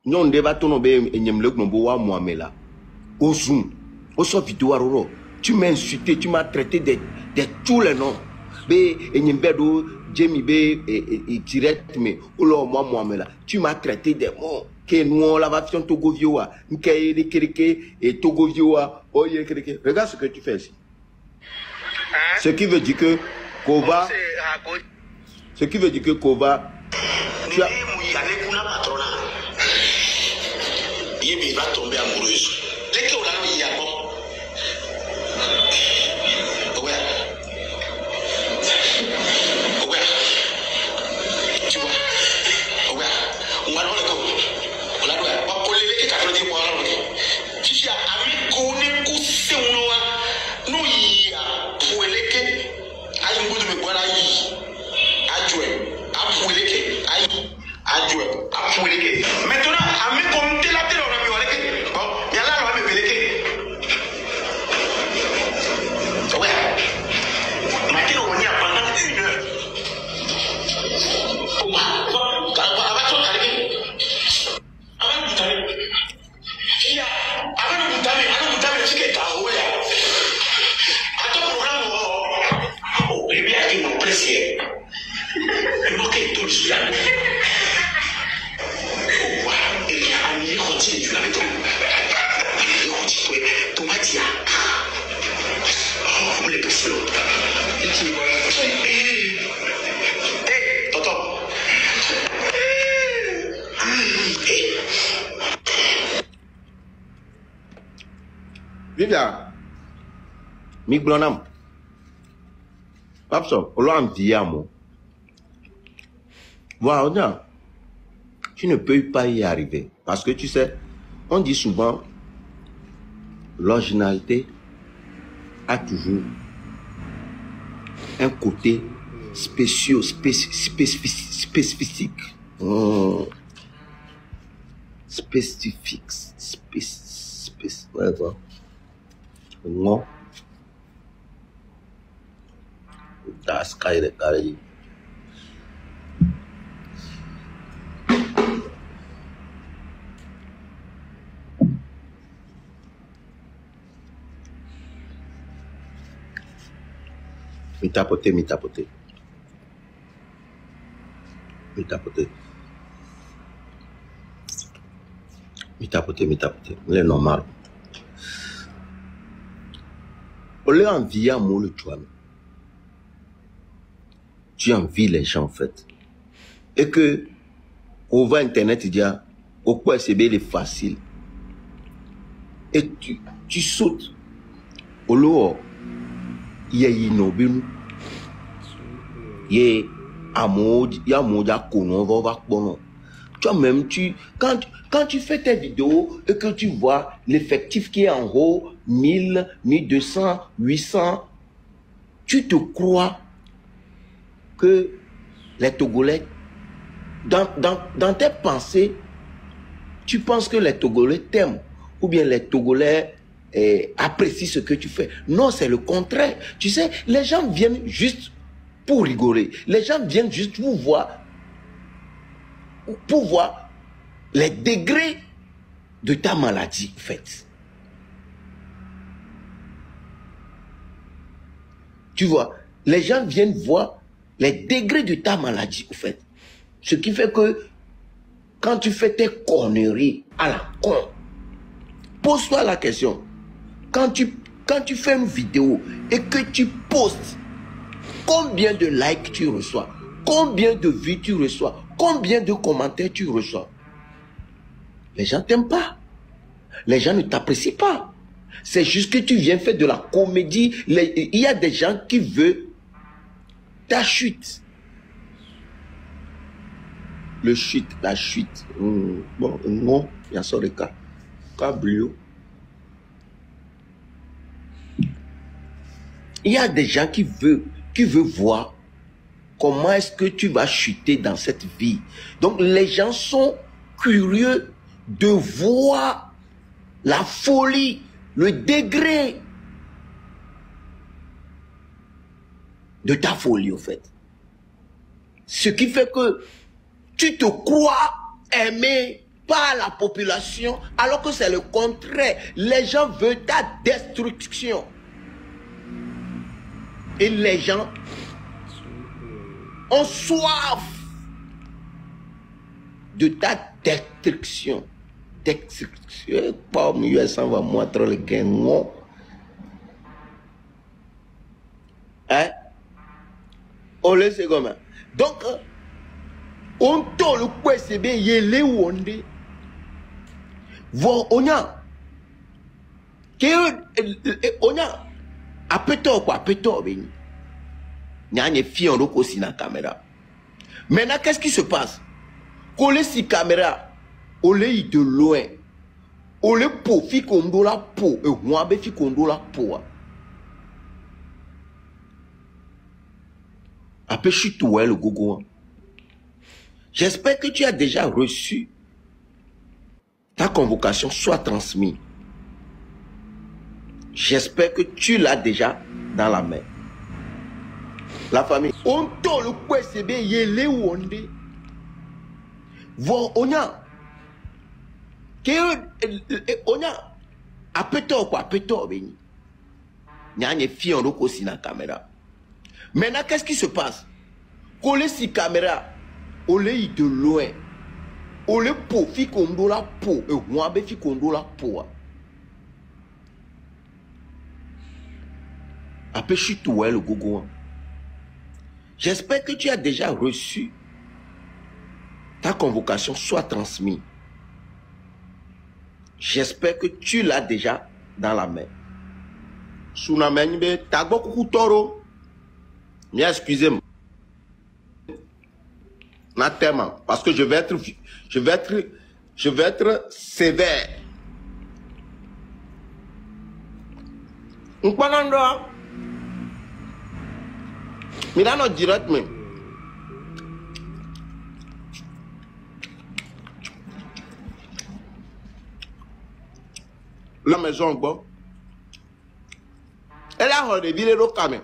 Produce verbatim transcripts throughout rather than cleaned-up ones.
Non, on va tomber et nyem le gnombo wa Mohamela. Au Zoom, au sort vidéo aroro. Tu m'as insulté, tu m'as traité de, de tous les noms. Be et nyem bedo Jamie be et direct mais ou là moi Mohamela. Tu m'as traité des mots. Que nous la va faire Togo Vioa, Nkaye Kereke et Togo Vioa. Oye Kereke. Regarde ce que tu fais ici. Ce qui veut dire que Kova. Ce qui veut dire que Kova. Tu as. Il va tomber amoureuse. Les qui ont la vie à bon. Ouais. Ouais. Tu vois. Ouais. On va le coup. On l'a dit. Pas pour les qui quatre-vingt-dix mois. Tu sais, ami, connaît coussé ou non. Nous y a pour les qui. Aïe, nous devons voir aïe. Adjoué. A pour les qui. Aïe. Adjoué. A pour les qui. Maintenant, ami, comme t'es là, t'es là. Vivian, mi blonam. Papso, on l'a envié à moi. Voilà, tu ne peux pas y arriver. Parce que tu sais, on dit souvent, l'originalité a toujours un côté spéciaux, spécifique, spécifique. Mmh. Spécifique, spécifique, ouais, voilà. Non. Das Sky de Caraïbes. Mi tapoter, mi tapoter. Mi tapoter. Mi tapoter, mi tapoter. C'est normal. On leur envie à moi le toi. Tu envies les gens en fait. Et que, on va internet, il dit, au quoi c'est bien facile. Et tu, tu sautes. Au lourd, il y a une il y a amour, il y a amour, il y a kono, on va voir. Toi même, tu, quand, quand tu fais tes vidéos et que tu vois l'effectif qui est en haut, mille, mille deux cents, huit cents, tu te crois que les Togolais, dans, dans, dans tes pensées, tu penses que les Togolais t'aiment ou bien les Togolais eh, apprécient ce que tu fais. Non, c'est le contraire. Tu sais, les gens viennent juste pour rigoler. Les gens viennent juste pour voir pour voir les degrés de ta maladie, en fait. Tu vois, les gens viennent voir les degrés de ta maladie, en fait. Ce qui fait que quand tu fais tes conneries à la con, pose-toi la question. Quand tu, quand tu fais une vidéo et que tu postes, combien de likes tu reçois? Combien de vues tu reçois? Combien de commentaires tu reçois? Les gens t'aiment pas. Les gens ne t'apprécient pas. C'est juste que tu viens faire de la comédie. Les, il y a des gens qui veulent ta chute. Le chute, la chute. Mmh. Bon, non, il y a ça le cas. Cablio. Il y a des gens qui veulent, qui veulent voir comment est-ce que tu vas chuter dans cette vie. Donc les gens sont curieux de voir la folie, le degré de ta folie, au fait. Ce qui fait que tu te crois aimer pas la population, alors que c'est le contraire. Les gens veulent ta destruction. Et les gens ont soif de ta destruction. Destruction. Pas au milieu, ça va montrer le gain. Non. Hein? On le sait comment. Donc, on t'a le quoi c'est bien, il est où on est. On a. On a. A péto quoi, péto, ben. Il y a une fille en aussi dans la caméra. Maintenant, qu'est-ce qui se passe? Qu'on laisse la caméra, on l'est de loin. On l'est pour, fi qu'on doit la peau, et on a fi qu'on doit la peau. Après, je suis tout, le gogo. J'espère que tu as déjà reçu ta convocation, soit transmise. J'espère que tu l'as déjà dans la main. La famille. On t'a le quoi c'est bien, il est où on est. On a. On a. A péto quoi, péto, ben. Il y a une fille en aussi dans la caméra. Maintenant, qu'est-ce qui se passe? Qu'on laisse la caméra, on l'est de loin. On l'est pour, fi qu'on doit la peau, et on a fi qu'on doit la peau. Après, je suis tout, le gogo. J'espère que tu as déjà reçu ta convocation, soit transmise. J'espère que tu l'as déjà dans la main. Sounamenbe, tagbo kukutoro. Mais excusez-moi. Tellement, parce que je vais être, je vais être, je vais être sévère. On parle là. Mais là, non direct même. La maison, bon. Elle a reviré le camion.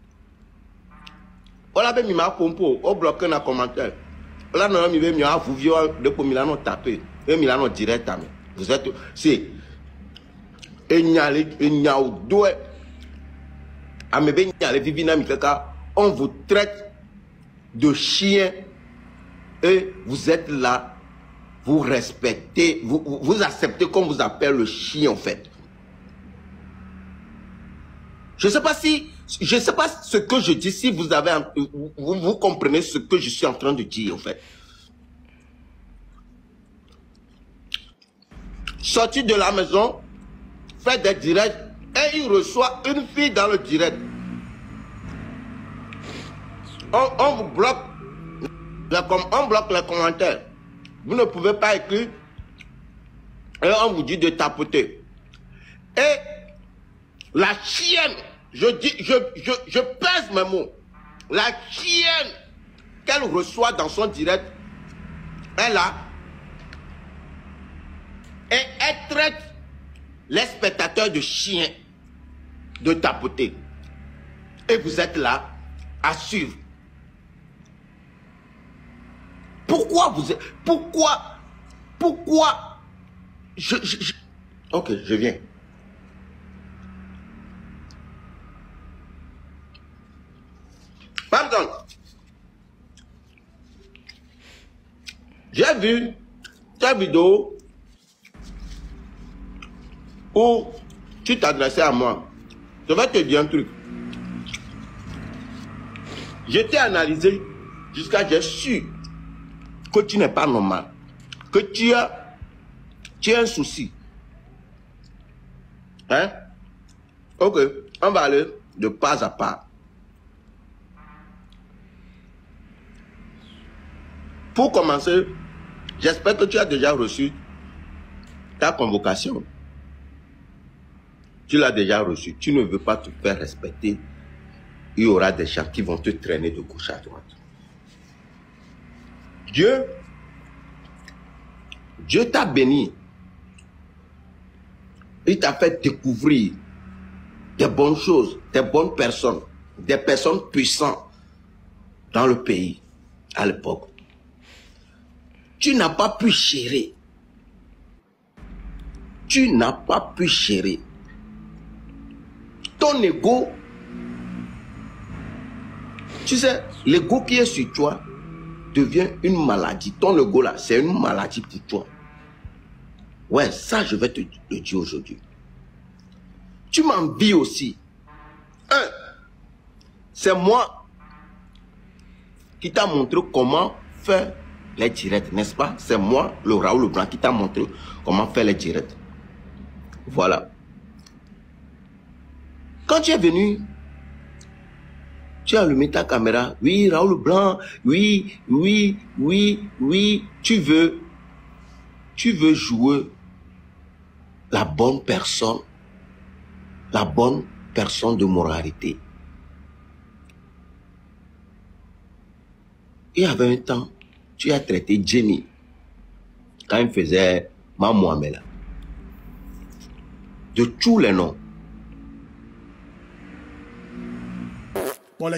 On a mis ma pompo, on bloque un commentaire. On a mis ma vous depuis Milano tapé. Et Milano direct. Vous êtes. C'est. Et il y a deux. À mes bénis, les vivina mikaka, on vous traite de chien. Et vous êtes là. Vous respectez. Vous, vous, vous acceptez qu'on vous appelle le chien en fait. Je ne sais pas si. Je ne sais pas ce que je dis, si vous avez, vous, vous comprenez ce que je suis en train de dire, en fait. Sorti de la maison, fait des directs, et il reçoit une fille dans le direct. On, on vous bloque, on bloque les commentaires. Vous ne pouvez pas écrire, et on vous dit de tapoter. Et la chienne, Je dis, je, je, je pèse mes mots. La chienne qu'elle reçoit dans son direct, elle a, et elle traite les spectateurs de chiens, de tapoter. Et vous êtes là à suivre. Pourquoi vous êtes, pourquoi, pourquoi, je, je, je, ok, je viens. Pardon. J'ai vu ta vidéo où tu t'adressais à moi. Je vais te dire un truc. Je t'ai analysé jusqu'à j'ai su que tu n'es pas normal. Que tu as, tu as un souci. Hein? Ok, on va aller de pas à pas. Pour commencer, j'espère que tu as déjà reçu ta convocation. Tu l'as déjà reçu. Tu ne veux pas te faire respecter. Il y aura des gens qui vont te traîner de gauche à droite. Dieu, Dieu t'a béni. Il t'a fait découvrir des bonnes choses, des bonnes personnes, des personnes puissantes dans le pays à l'époque. Tu n'as pas pu gérer tu n'as pas pu gérer. Ton ego, tu sais, l'ego qui est sur toi devient une maladie. Ton ego là, c'est une maladie pour toi. Ouais, ça je vais te le dire aujourd'hui. Tu m'envies aussi. Un, c'est moi qui t'a montré comment faire les directs, n'est-ce pas? C'est moi, le Raoul Leblanc, qui t'a montré comment faire les directs. Voilà. Quand tu es venu, tu as allumé ta caméra. Oui, Raoul Leblanc, oui, oui, oui, oui. Tu veux, tu veux jouer la bonne personne, la bonne personne de moralité. Il y avait un temps, tu as traité Jenny quand il faisait Maman Mohamed de tous les noms. Follow.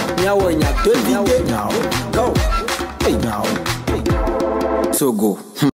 Go. Hey, now. So go.